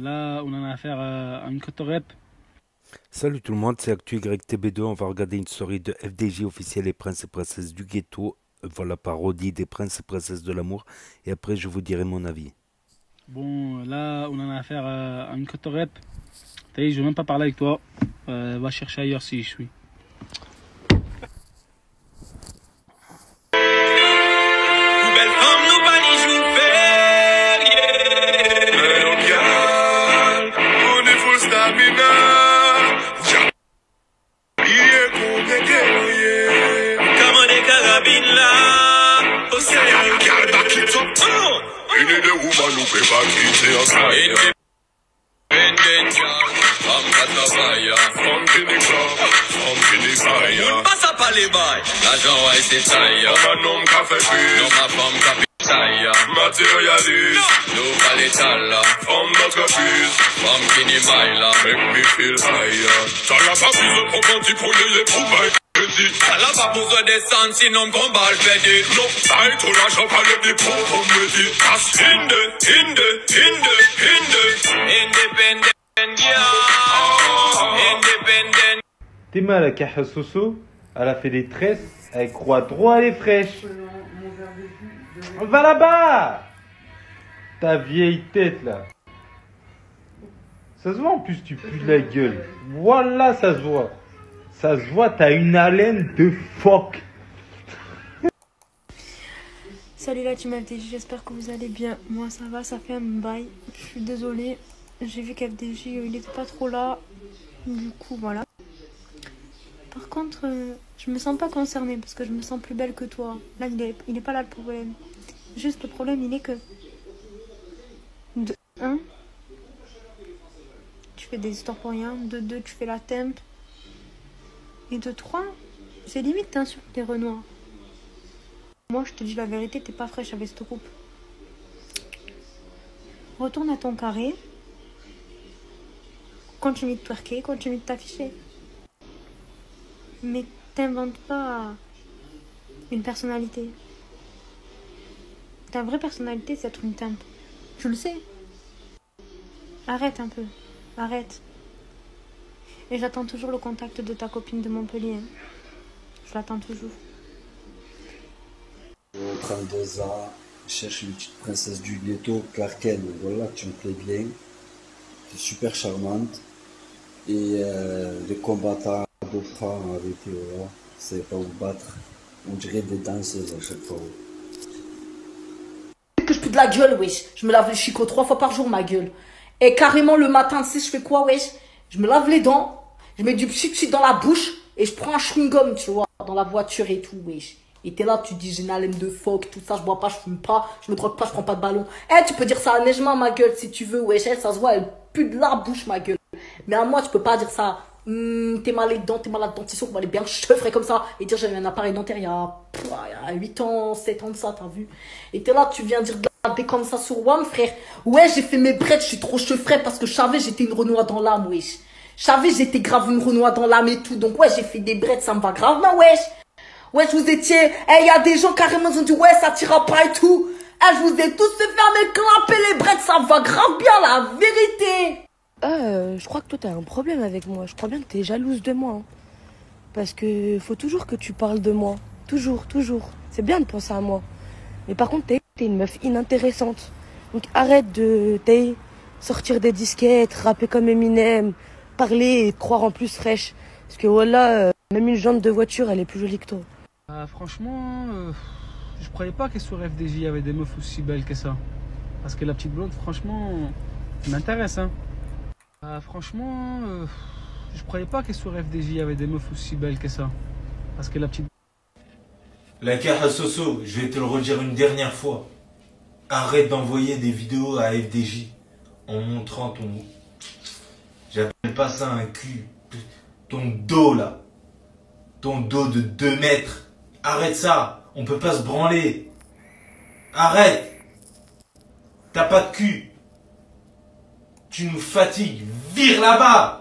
Là, on en a affaire à une cote rep. Salut tout le monde, c'est ActuYTB2. On va regarder une story de FDJ officiel et princes et princesses du ghetto. Voilà, parodie des princes et princesses de l'amour. Et après, je vous dirai mon avis. Bon, là, on en a affaire à une cote rep. T'as dit, je vais même pas parler avec toi. Va chercher ailleurs si je suis. Passa pa les bails, l'argent ouais c'est taille. Un homme qui a fait plus, non ma femme qui a fait taille. Matérialiste, nous pas l'étal là. Femme d'entreprise, femme qui n'y maille là. Make me feel higher. Ça n'a pas plus de propos, tu connais les trouvailles. Ça n'a pas besoin de descendre sinon combat le pédé. Non, ça est trop l'argent par le dépôt pour me dire. That's independent, yeah. Independent. Théma la cache Soso, elle a fait des tresses, elle croit droit, elle est fraîche. Va là-bas! Ta vieille tête là. Ça se voit en plus, tu pues de la gueule. Voilà, ça se voit. Ça se voit, t'as une haleine de phoque. Salut la team FDJ, j'espère que vous allez bien. Moi ça va, ça fait un bail. Je suis désolée, j'ai vu qu'FDJ il était pas trop là. Du coup voilà. Par contre, je me sens pas concernée parce que je me sens plus belle que toi. Là il est pas là le problème. Juste le problème il est que de 1, tu fais des histoires pour rien. De 2, tu fais la temp. Et de 3, c'est limite t'insultes les renois. Moi je te dis la vérité, t'es pas fraîche avec cette coupe. Retourne à ton carré. Continue de twerker, continue de t'afficher. Mais t'inventes pas une personnalité. Ta vraie personnalité, c'est être une temp. Je le sais. Arrête un peu. Arrête. Et j'attends toujours le contact de ta copine de Montpellier. Je l'attends toujours. En train de ça, je cherche une petite princesse du ghetto, Clarken. Voilà, tu me plais bien. Tu es super charmante. Et les combattants d'Opra avec voilà, c'est pas vous battre. On dirait des danseuses à chaque fois. Que je pue de la gueule, wesh. Je me lave les chicots 3 fois par jour, ma gueule. Et carrément le matin, tu sais, je fais quoi, wesh? Je me lave les dents, je mets du pchit dans la bouche et je prends un chewing-gum, tu vois, dans la voiture et tout, wesh. Et t'es là, tu dis, j'ai une haleine de phoque, tout ça, je bois pas, je fume pas, je me drogue pas, je prends pas de ballon. Eh, tu peux dire ça à Nejma, ma gueule, si tu veux, wesh. Elle, ça se voit, elle pue de la bouche, ma gueule. Mais à moi, tu peux pas dire ça. T'es mal les dents, t'es malade dentition, on va aller bien cheufrer comme ça et dire j'avais un appareil dentaire il y a 8 ans, 7 ans de ça, t'as vu. Et t'es là, tu viens dire de la bé comme ça sur WAM, frère. Ouais, j'ai fait mes brettes, je suis trop cheufré parce que je savais j'étais une renoie dans l'âme, wesh. Je savais j'étais grave une renoie dans l'âme et tout, donc ouais, j'ai fait des brettes, ça me va grave, mais wesh. Ouais, je vous étiez, il y a des gens carrément qui ont dit ouais, ça tira pas et tout. Je vous ai tous fait faire mes clapper les brettes, ça me va grave bien, la vérité. Je crois que toi t'as un problème avec moi. Je crois bien que t'es jalouse de moi. Hein. Parce que faut toujours que tu parles de moi. Toujours, toujours. C'est bien de penser à moi. Mais par contre, t'es une meuf inintéressante. Donc arrête de sortir des disquettes, rapper comme Eminem, parler et te croire en plus fraîche. Parce que voilà, même une jante de voiture, elle est plus jolie que toi. Franchement, je croyais pas que sur FDJ il y avait des meufs aussi belles que ça. Parce que la petite blonde, franchement, m'intéresse, hein. Franchement, je croyais pas que sur FDJ il y avait des meufs aussi belles que ça. Parce que la petite... La Caja Soso, je vais te le redire une dernière fois. Arrête d'envoyer des vidéos à FDJ en montrant ton... J'appelle pas ça un cul. Ton dos là. Ton dos de 2 mètres. Arrête ça. On peut pas se branler. Arrête. T'as pas de cul. Tu nous fatigues. Vire là-bas.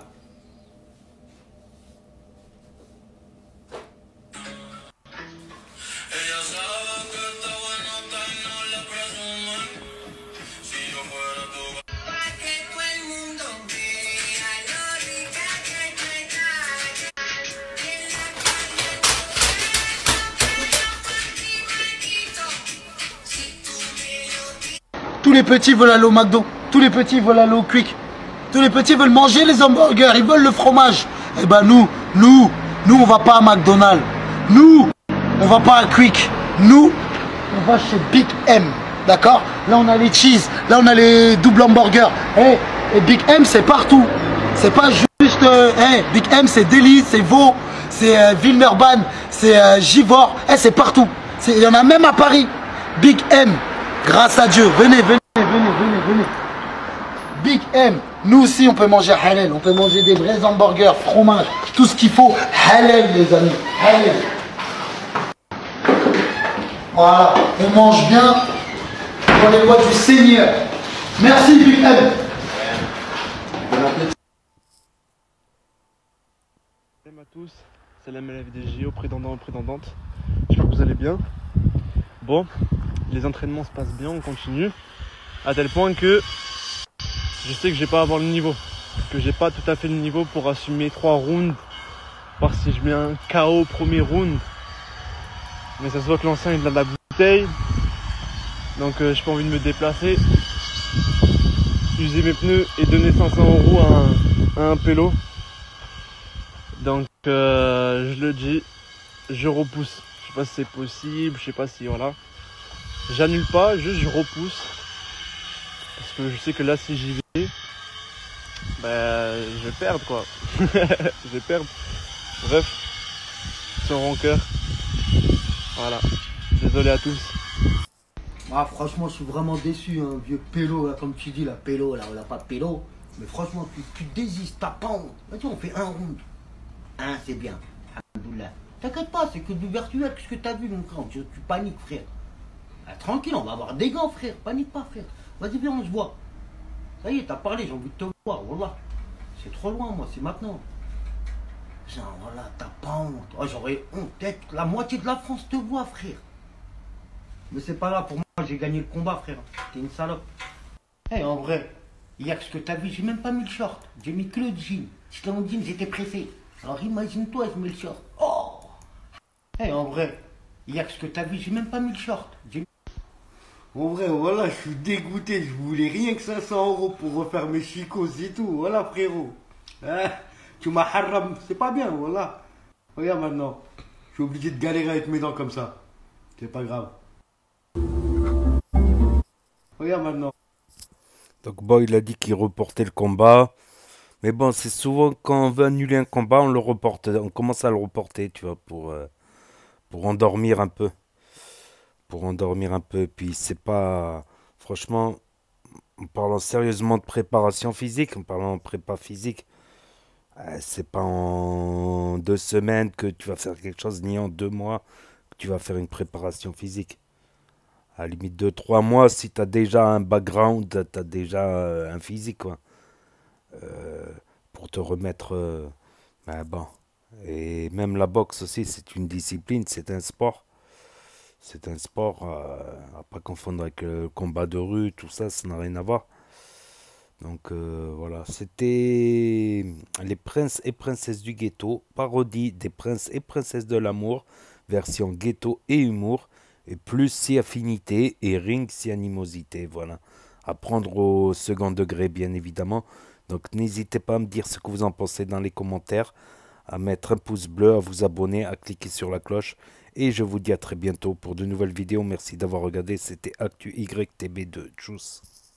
Tous les petits veulent aller au McDo. Tous les petits veulent aller au Quick. Tous les petits veulent manger les hamburgers. Ils veulent le fromage. Eh ben nous, on va pas à McDonald's. Nous, on va pas à Quick. Nous, on va chez Big M. D'accord? Là, on a les cheese. Là, on a les double hamburgers. Et Big M, c'est partout. C'est pas juste... Big M, c'est Délice, c'est Vaux, c'est Villeneuve-Banne, c'est Givors. C'est partout. Il y en a même à Paris. Big M. Grâce à Dieu. Venez. Big M. Nous aussi, on peut manger halal. On peut manger des vrais hamburgers, fromage, tout ce qu'il faut. Halal, les amis. Halal. Voilà. On mange bien dans les voies du Seigneur. Merci, Big M. Bon appétit. Salam à tous. Salam à la FDJ, aux prétendants, aux prétendantes. J'espère que vous allez bien. Bon, les entraînements se passent bien, on continue. À tel point que je sais que je vais pas avoir le niveau. Que j'ai pas tout à fait le niveau pour assumer 3 rounds. Voir si je mets un KO au premier round. Mais ça se voit que l'ancien il a de la bouteille. Donc j'ai pas envie de me déplacer. User mes pneus et donner 500 € à un pélo. Donc je le dis, je repousse. Je sais pas si c'est possible, je sais pas si voilà. J'annule pas, juste je repousse. Parce que je sais que là si j'y vais, je vais perdre quoi. Je vais perdre. Bref, sans rancœur. Voilà. Désolé à tous. Ah, franchement, je suis vraiment déçu, hein, vieux pélo, là, comme tu dis, la pélo, là, on n'a pas de pélo. Mais franchement, tu désistes, t'as pas honte. Vas-y, on fait un round. C'est bien. Alhamdoulilah. T'inquiète pas, c'est que du virtuel, qu'est-ce que t'as vu, mon frère? Tu paniques, frère. Tranquille, on va avoir des gants, frère. Panique pas, frère. Vas-y, viens, on se voit. Ça y est, t'as parlé, j'ai envie de te voir, voilà. C'est trop loin, moi, c'est maintenant. Genre, voilà, t'as pas honte. Oh, j'aurais honte. Peut-être la moitié de la France te voit, frère. Mais c'est pas là, pour moi, j'ai gagné le combat, frère. T'es une salope. En vrai, hier, ce que t'as vu, j'ai même pas mis le short. J'ai mis que le jean. J'étais en jean, j'étais pressé. Alors imagine-toi, je mets le short. Oh! En vrai, hier, ce que t'as vu, j'ai même pas mis le short. En vrai, voilà, je suis dégoûté. Je voulais rien que 500 € pour refaire mes chicots et tout. Voilà, frérot. Tu m'as haram. C'est pas bien, voilà. Regarde maintenant. Je suis obligé de galérer avec mes dents comme ça. C'est pas grave. Regarde maintenant. Donc bon, il a dit qu'il reportait le combat. Mais bon, c'est souvent quand on veut annuler un combat, on le reporte. On commence à le reporter, tu vois, pour endormir un peu. Pour endormir un peu. Puis c'est pas... Franchement, en parlant sérieusement de préparation physique, en parlant de prépa physique, c'est pas en 2 semaines que tu vas faire quelque chose, ni en 2 mois que tu vas faire une préparation physique. À la limite 2-3 mois, si tu as déjà un background, tu as déjà un physique, quoi. Pour te remettre... bon. Et même la boxe aussi, c'est une discipline, c'est un sport. C'est un sport à pas confondre avec le combat de rue, tout ça, ça n'a rien à voir. Donc voilà, c'était les princes et princesses du ghetto, parodie des princes et princesses de l'amour, version ghetto et humour, et plus si affinité et ring si animosité, voilà. À prendre au second degré, bien évidemment. Donc n'hésitez pas à me dire ce que vous en pensez dans les commentaires, à mettre un pouce bleu, à vous abonner, à cliquer sur la cloche. Et je vous dis à très bientôt pour de nouvelles vidéos. Merci d'avoir regardé, c'était Actu YTB2. Tchuss.